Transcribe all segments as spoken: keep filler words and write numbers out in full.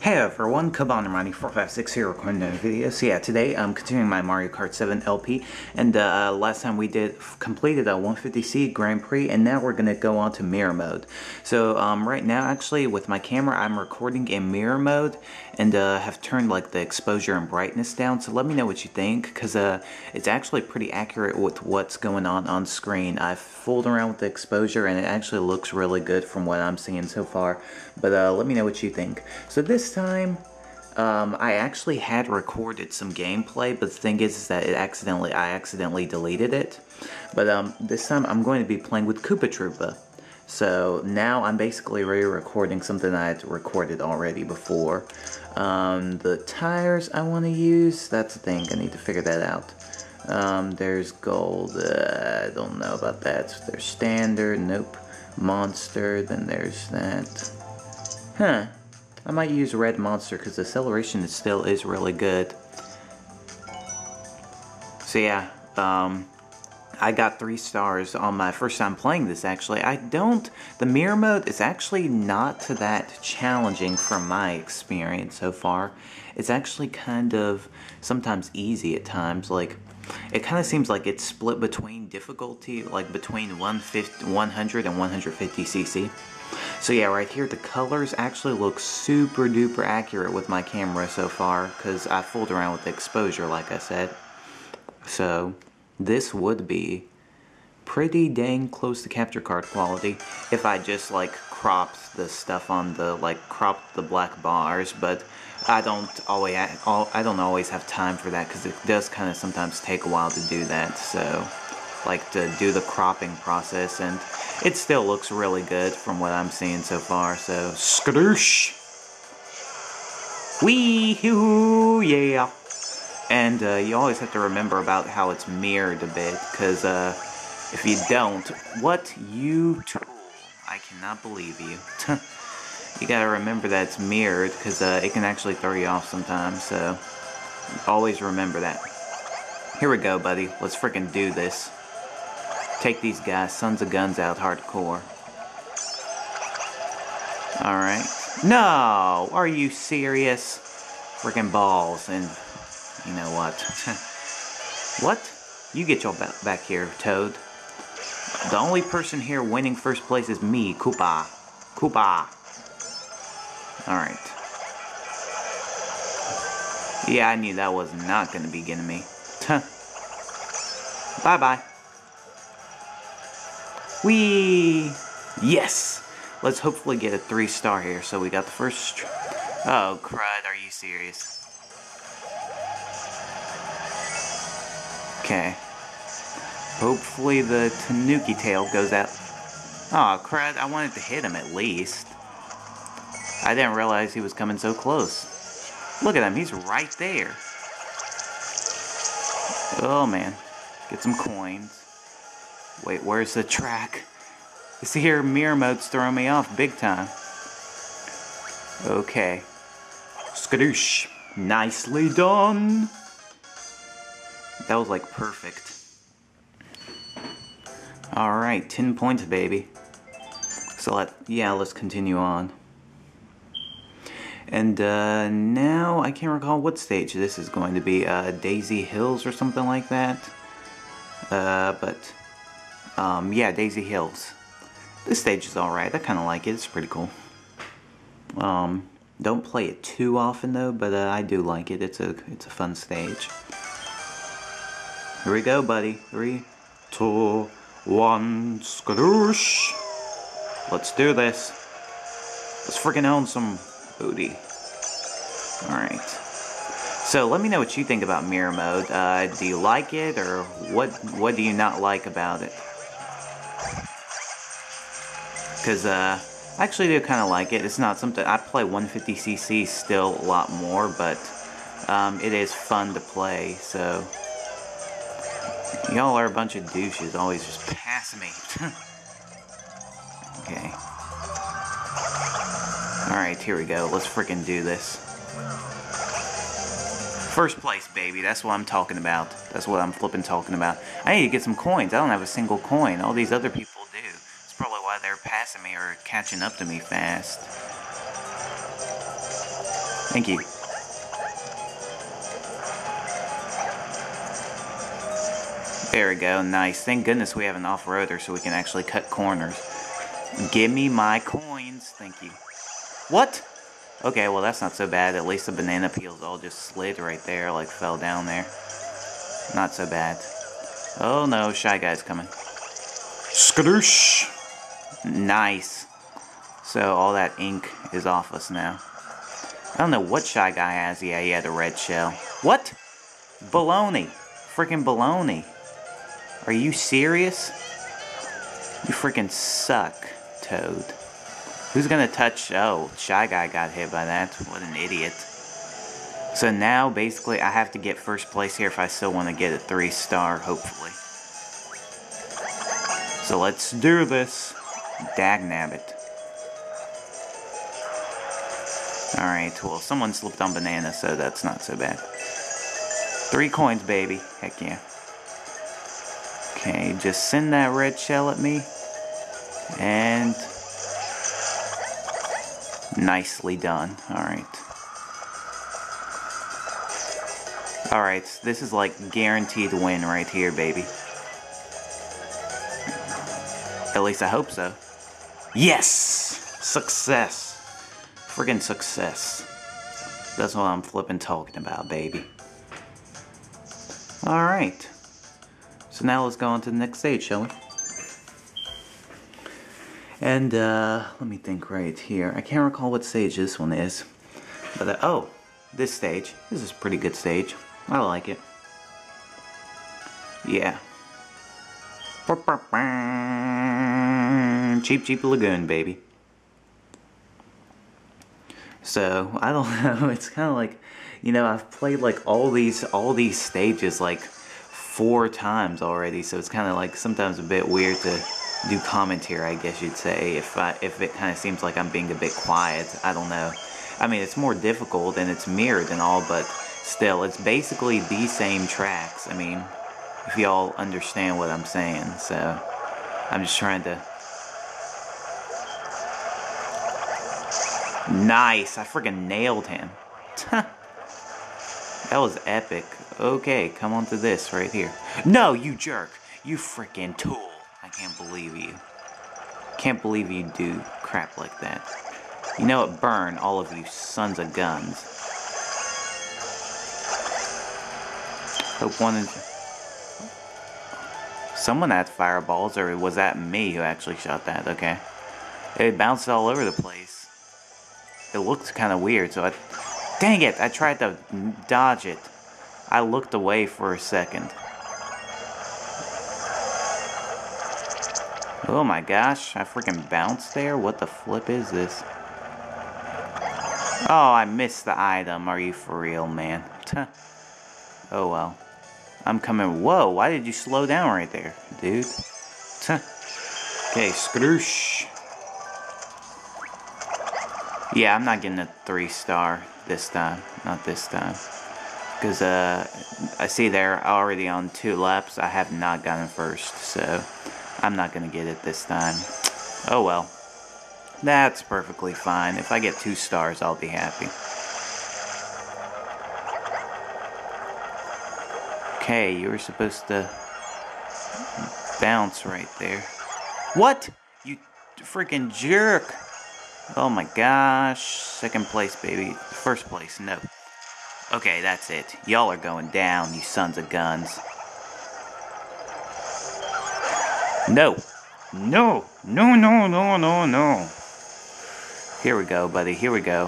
Hey everyone, Kabana four five six here recording another video. So yeah, today I'm continuing my Mario Kart seven L P, and uh, last time we did completed a one fifty C Grand Prix, and now we're gonna go on to mirror mode. So um, right now, actually, with my camera, I'm recording in mirror mode, and uh, have turned like the exposure and brightness down. So let me know what you think, because uh, it's actually pretty accurate with what's going on on screen. I've fooled around with the exposure, and it actually looks really good from what I'm seeing so far. But uh, let me know what you think. So this time, um, I actually had recorded some gameplay, but the thing is, is that it accidentally, I accidentally deleted it. But um, this time I'm going to be playing with Koopa Troopa. So now I'm basically re-recording something I had recorded already before. Um, the tires I want to use, that's the thing, I need to figure that out. Um, there's gold, uh, I don't know about that. There's standard, nope. Monster, then there's that. Huh. I might use red monster because the acceleration still is really good. So yeah, um, I got three stars on my first time playing this actually. I don't, the mirror mode is actually not that challenging from my experience so far. It's actually kind of sometimes easy at times. Like, it kind of seems like it's split between difficulty, like between one hundred and one fifty C C. So yeah, right here the colors actually look super duper accurate with my camera so far, because I fooled around with the exposure like I said. So this would be pretty dang close to capture card quality if I just like cropped the stuff on the, like cropped the black bars, but I don't always I don't always have time for that, because it does kind of sometimes take a while to do that. So like to do the cropping process, and it still looks really good from what I'm seeing so far. So skadoosh, wee-hoo, yeah. And uh, you always have to remember about how it's mirrored a bit, because uh, if you don't, what you tool? I cannot believe you. You gotta remember that it's mirrored, because uh, it can actually throw you off sometimes. So always remember that. Here we go, buddy. Let's freaking do this. Take these guys, sons of guns, out hardcore. Alright. No! Are you serious? Freaking balls. And you know what? What? You get your back here, Toad. The only person here winning first place is me, Koopa. Koopa. Alright. Yeah, I knew that was not going to be getting me. Bye-bye. Whee! Yes! Let's hopefully get a three star here. So we got the first... Oh, crud. Are you serious? Okay. Hopefully the Tanuki tail goes out. Oh, crud. I wanted to hit him at least. I didn't realize he was coming so close. Look at him. He's right there. Oh, man. Get some coins. Wait, where's the track? This here mirror mode's throwing me off big time. Okay. Skadoosh. Nicely done. That was like perfect. Alright, ten points, baby. So let, yeah, let's continue on. And uh, now, I can't recall what stage this is going to be. Uh, Daisy Hills or something like that. Uh, but... Um, yeah, Daisy Hills. This stage is alright. I kind of like it. It's pretty cool. Um, don't play it too often though, but uh, I do like it. It's a it's a fun stage. Here we go, buddy. Three, two, one, skadoosh. Let's do this. Let's freaking own some booty. Alright. So let me know what you think about mirror mode. Uh, do you like it, or what? What do you not like about it? Because uh, I actually do kind of like it. It's not something I play one fifty C C still a lot more, but um, it is fun to play. So y'all are a bunch of douches, always just passing me. Okay. All right, here we go. Let's freaking do this. First place, baby. That's what I'm talking about. That's what I'm flipping talking about. I need to get some coins. I don't have a single coin. All these other people do. That's probably why they're passing me or catching up to me fast. Thank you. There we go, nice. Thank goodness we have an off-roader so we can actually cut corners. Give me my coins, thank you. What? Okay, well that's not so bad. At least the banana peels all just slid right there, like fell down there. Not so bad. Oh no, Shy Guy's coming. Skadoosh! Nice. So all that ink is off us now. I don't know what Shy Guy has. Yeah, he had a red shell. What? Baloney. Freaking baloney. Are you serious? You freaking suck, Toad. Who's gonna touch... Oh, Shy Guy got hit by that. What an idiot. So now, basically, I have to get first place here if I still want to get a three star, hopefully. So let's do this. Dagnabbit. Alright, well, someone slipped on banana, so that's not so bad. Three coins, baby. Heck yeah. Okay, just send that red shell at me. And... nicely done. Alright. Alright, this is like guaranteed win right here, baby. At least I hope so. Yes! Success! Friggin' success. That's what I'm flippin' talking about, baby. Alright. So now let's go on to the next stage, shall we? And, uh, let me think right here. I can't recall what stage this one is. But, uh, oh, this stage. This is a pretty good stage. I like it. Yeah. Cheap, cheap lagoon, baby. So, I don't know, it's kind of like, you know, I've played like all these, all these stages like four times already, so it's kind of like sometimes a bit weird to do commentary, I guess you'd say, if I, if it kind of seems like I'm being a bit quiet. I don't know. I mean, it's more difficult and it's mirrored and all, but still, it's basically the same tracks. I mean, if y'all understand what I'm saying, so I'm just trying to... Nice! I freaking nailed him. That was epic. Okay, come on to this right here. No, you jerk! You freaking tool! I can't believe you. Can't believe you do crap like that. You know what? Burn, all of you sons of guns. Hope one of... Someone had fireballs, or was that me who actually shot that? Okay. It bounced all over the place. It looked kind of weird, so I... Dang it! I tried to dodge it. I looked away for a second. Oh my gosh, I freaking bounced there? What the flip is this? Oh, I missed the item. Are you for real, man? Oh well. I'm coming... Whoa, why did you slow down right there, dude? Okay, skadoosh. Yeah, I'm not getting a three star this time. Not this time. Because, uh, I see they're already on two laps. I have not gotten first, so I'm not going to get it this time. Oh well. That's perfectly fine. If I get two stars, I'll be happy. Okay, you were supposed to bounce right there. What? You freaking jerk! Oh my gosh. Second place, baby. First place, no. Okay, that's it. Y'all are going down, you sons of guns. No. No. No, no, no, no, no. Here we go, buddy. Here we go.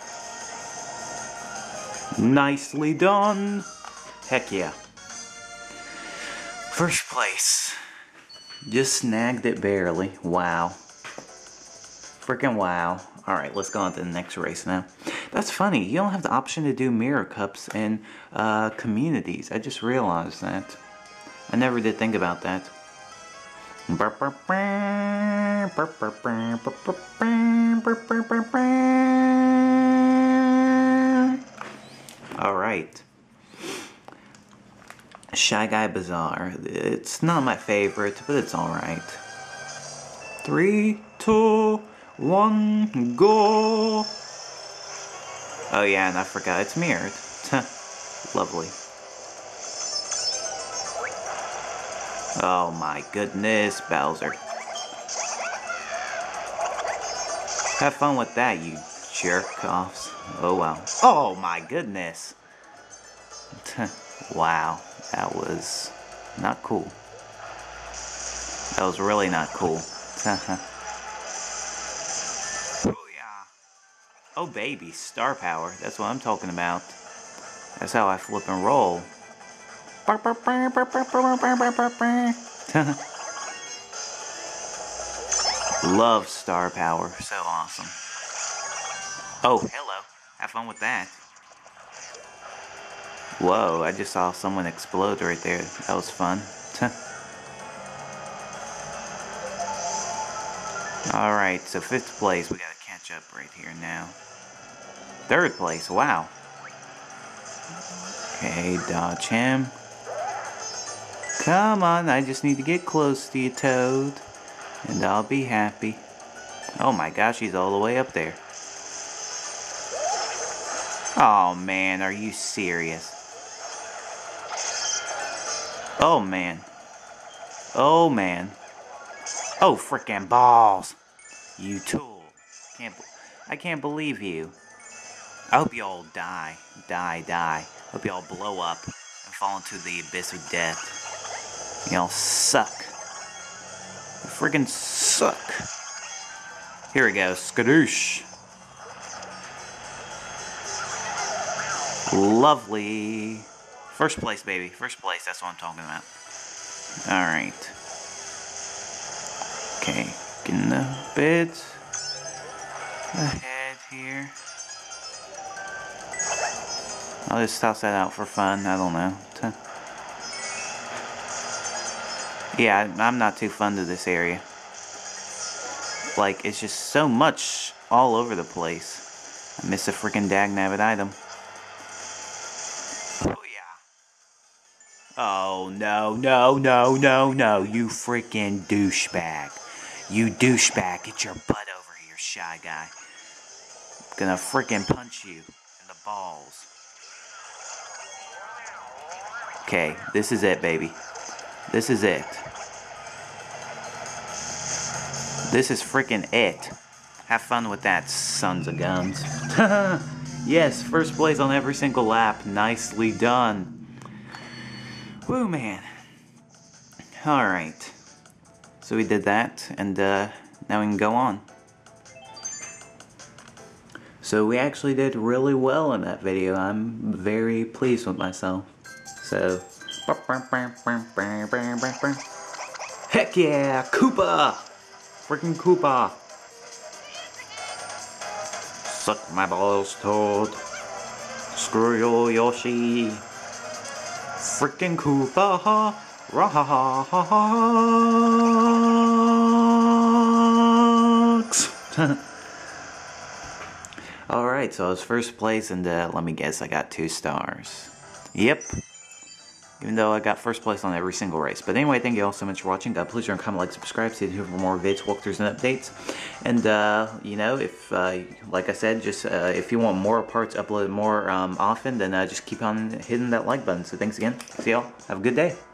Nicely done. Heck yeah. First place. Just snagged it barely. Wow. Freaking wow. Alright, let's go on to the next race now. That's funny. You don't have the option to do mirror cups in uh, communities. I just realized that. I never did think about that. Alright. Shy Guy Bazaar. It's not my favorite, but it's alright. Three, two, one, go! Oh yeah, and I forgot it's mirrored. Lovely. Oh my goodness, Bowser. Have fun with that, you jerk-offs. Oh wow. Oh my goodness. Wow, that was not cool. That was really not cool. Oh yeah. Oh baby, star power. That's what I'm talking about. That's how I flip and roll. Love star power. So awesome. Oh, hello. Have fun with that. Whoa, I just saw someone explode right there. That was fun. Alright, so fifth place. We gotta catch up right here now. Third place. Wow. Okay, dodge him. Come on, I just need to get close to you, Toad. And I'll be happy. Oh my gosh, he's all the way up there. Oh man, are you serious? Oh man. Oh man. Oh frickin' balls. You tool. Can't I can't believe you. I hope you all die. Die, die. Hope you all blow up and fall into the abyss of death. You all suck. You friggin' suck. Here we go. Skadoosh. Lovely. First place, baby. First place. That's what I'm talking about. Alright. Okay. Getting a bit ahead here. I'll just toss that out for fun. I don't know. Yeah, I'm not too fond of this area. Like, it's just so much all over the place. I miss a freaking dagnabbit item. Oh, yeah. Oh, no, no, no, no, no. You freaking douchebag. You douchebag. Get your butt over here, shy guy. I'm gonna freaking punch you in the balls. Okay, this is it, baby. This is it. This is freaking it. Have fun with that, sons of guns. Yes, first place on every single lap. Nicely done. Woo, man. Alright. So we did that, and uh, now we can go on. So we actually did really well in that video. I'm very pleased with myself. So, heck yeah, Koopa! Freaking Koopa! Suck my balls, Toad. Screw you, Yoshi. Freaking Koopa! Rocks! Alright, so I was first place, and uh, let me guess, I got two stars. Yep. Even though I got first place on every single race. But anyway, thank you all so much for watching. Uh, please don't comment, like, subscribe, stay tuned for more vids, walkthroughs, and updates. And, uh, you know, if, uh, like I said, just, uh, if you want more parts uploaded more um, often, then uh, just keep on hitting that like button. So thanks again. See y'all. Have a good day.